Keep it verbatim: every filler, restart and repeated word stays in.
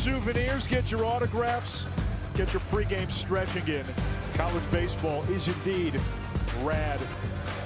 souvenirs, get your autographs, get your pregame stretching in. College baseball is indeed rad.